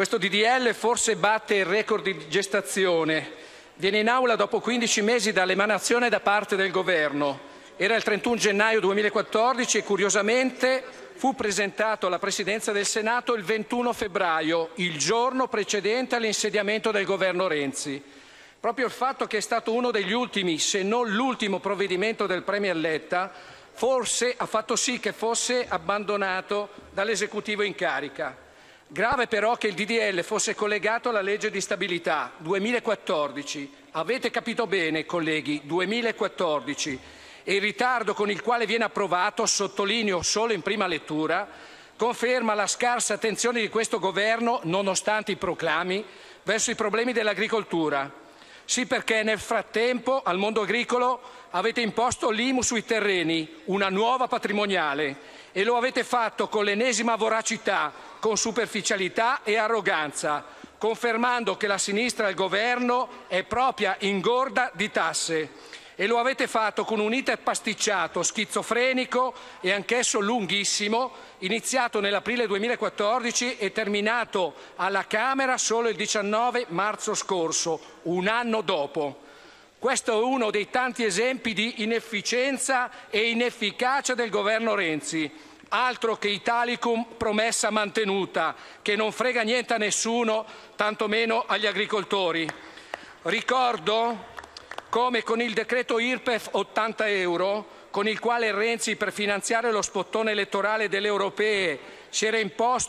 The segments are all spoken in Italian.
Questo DDL forse batte il record di gestazione. Viene in aula dopo 15 mesi dall'emanazione da parte del Governo. Era il 31 gennaio 2014 e curiosamente fu presentato alla Presidenza del Senato il 21 febbraio, il giorno precedente all'insediamento del governo Renzi. Proprio il fatto che è stato uno degli ultimi, se non l'ultimo provvedimento del Premier Letta, forse ha fatto sì che fosse abbandonato dall'esecutivo in carica. Grave però che il DDL fosse collegato alla legge di stabilità 2014. Avete capito bene, colleghi, 2014. E il ritardo con il quale viene approvato, sottolineo solo in prima lettura, conferma la scarsa attenzione di questo governo, nonostante i proclami, verso i problemi dell'agricoltura. Sì, perché nel frattempo al mondo agricolo avete imposto l'IMU sui terreni, una nuova patrimoniale, e lo avete fatto con l'ennesima voracità, con superficialità e arroganza, confermando che la sinistra al governo è propria ingorda di tasse. E lo avete fatto con un iter pasticciato, schizofrenico e anch'esso lunghissimo, iniziato nell'aprile 2014 e terminato alla Camera solo il 19 marzo scorso, un anno dopo. Questo è uno dei tanti esempi di inefficienza e inefficacia del governo Renzi. Altro che Italicum, promessa mantenuta, che non frega niente a nessuno, tantomeno agli agricoltori. Ricordo come con il decreto IRPEF 80 euro, con il quale Renzi, per finanziare lo spottone elettorale delle europee, si era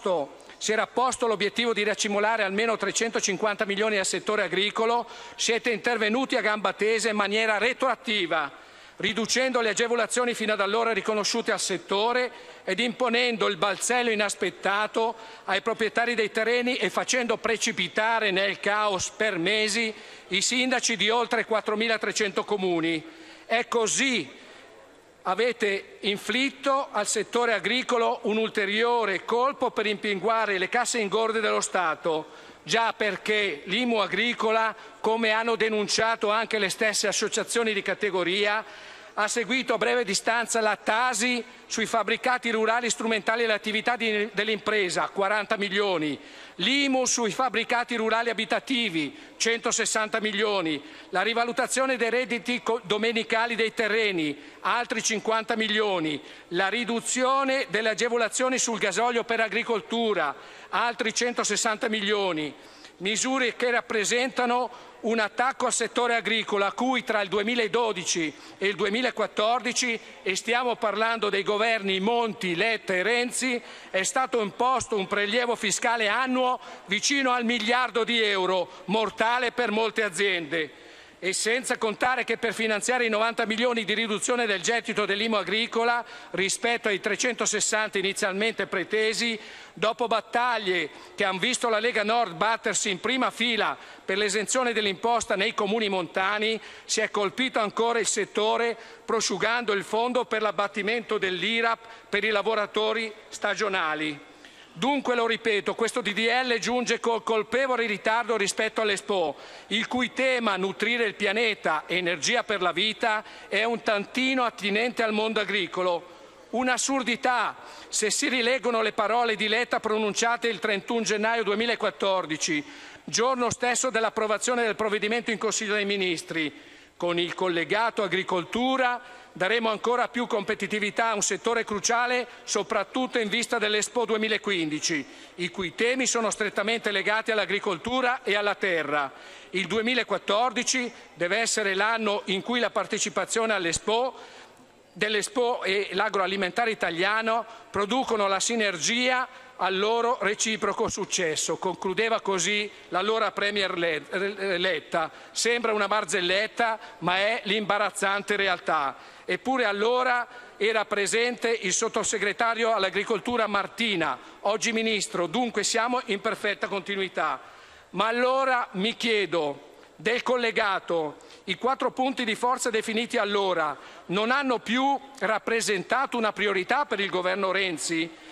posto l'obiettivo di racimolare almeno 350 milioni al settore agricolo, siete intervenuti a gamba tesa in maniera retroattiva, riducendo le agevolazioni fino ad allora riconosciute al settore ed imponendo il balzello inaspettato ai proprietari dei terreni e facendo precipitare nel caos per mesi i sindaci di oltre 4.300 comuni. È così avete inflitto al settore agricolo un ulteriore colpo per rimpinguare le casse ingorde dello Stato. Già, perché l'IMU agricola, come hanno denunciato anche le stesse associazioni di categoria, ha seguito a breve distanza la Tasi sui fabbricati rurali strumentali alle attività dell'impresa, 40 milioni, l'IMU sui fabbricati rurali abitativi, 160 milioni, la rivalutazione dei redditi domenicali dei terreni, altri 50 milioni, la riduzione delle agevolazioni sul gasolio per agricoltura, altri 160 milioni. Misure che rappresentano un attacco al settore agricolo a cui tra il 2012 e il 2014, e stiamo parlando dei governi Monti, Letta e Renzi, è stato imposto un prelievo fiscale annuo vicino al miliardo di euro, mortale per molte aziende. E senza contare che per finanziare i 90 milioni di riduzione del gettito dell'IMU agricola rispetto ai 360 inizialmente pretesi, dopo battaglie che hanno visto la Lega Nord battersi in prima fila per l'esenzione dell'imposta nei comuni montani, si è colpito ancora il settore prosciugando il fondo per l'abbattimento dell'IRAP per i lavoratori stagionali. Dunque, lo ripeto, questo DDL giunge col colpevole ritardo rispetto all'Expo, il cui tema nutrire il pianeta, energia per la vita, è un tantino attinente al mondo agricolo. Un'assurdità se si rileggono le parole di Letta pronunciate il 31 gennaio 2014, giorno stesso dell'approvazione del provvedimento in Consiglio dei Ministri. Con il collegato agricoltura daremo ancora più competitività a un settore cruciale, soprattutto in vista dell'Expo 2015, i cui temi sono strettamente legati all'agricoltura e alla terra. Il 2014 deve essere l'anno in cui la partecipazione dell'Expo e l'agroalimentare italiano producono la sinergia al loro reciproco successo. Concludeva così l'allora Premier Letta. Sembra una barzelletta, ma è l'imbarazzante realtà. Eppure allora era presente il sottosegretario all'agricoltura Martina, oggi ministro, dunque siamo in perfetta continuità. Ma allora mi chiedo, del collegato, i 4 punti di forza definiti allora non hanno più rappresentato una priorità per il governo Renzi?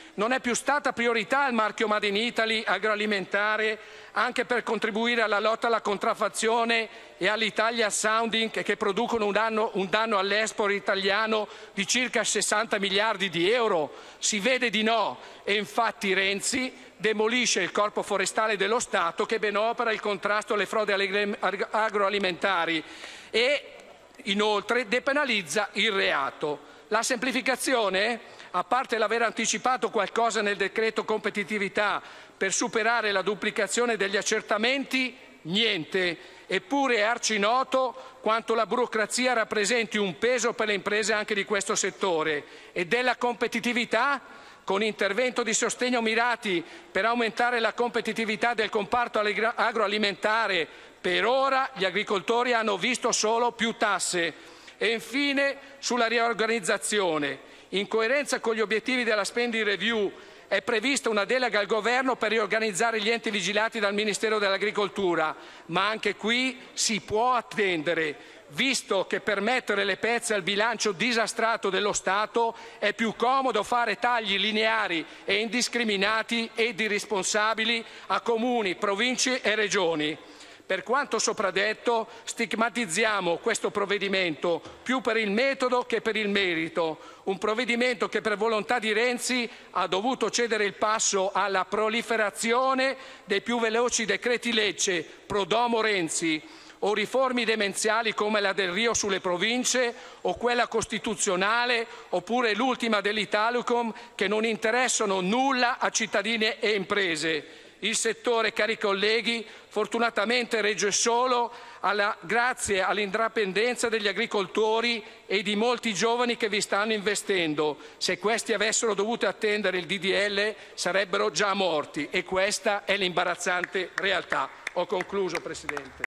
Non è più stata priorità il marchio Made in Italy agroalimentare anche per contribuire alla lotta alla contraffazione e all'Italia sounding che producono un danno all'export italiano di circa 60 miliardi di euro? Si vede di no e infatti Renzi demolisce il Corpo forestale dello Stato che ben opera il contrasto alle frodi agroalimentari e inoltre depenalizza il reato. La semplificazione? A parte l'aver anticipato qualcosa nel decreto competitività per superare la duplicazione degli accertamenti, niente. Eppure è arcinoto quanto la burocrazia rappresenti un peso per le imprese anche di questo settore. E della competitività? Con intervento di sostegno mirati per aumentare la competitività del comparto agroalimentare, per ora gli agricoltori hanno visto solo più tasse. E infine sulla riorganizzazione. In coerenza con gli obiettivi della spending review è prevista una delega al Governo per riorganizzare gli enti vigilati dal Ministero dell'Agricoltura, ma anche qui si può attendere, visto che per mettere le pezze al bilancio disastrato dello Stato è più comodo fare tagli lineari e indiscriminati ed irresponsabili a comuni, province e regioni. Per quanto sopradetto, stigmatizziamo questo provvedimento più per il metodo che per il merito. Un provvedimento che per volontà di Renzi ha dovuto cedere il passo alla proliferazione dei più veloci decreti legge pro domo Renzi o riforme demenziali come la del Rio sulle province o quella costituzionale oppure l'ultima dell'Italicum che non interessano nulla a cittadini e imprese. Il settore, cari colleghi, fortunatamente regge solo grazie all'intraprendenza degli agricoltori e di molti giovani che vi stanno investendo. Se questi avessero dovuto attendere il DDL sarebbero già morti e questa è l'imbarazzante realtà. Ho concluso, Presidente.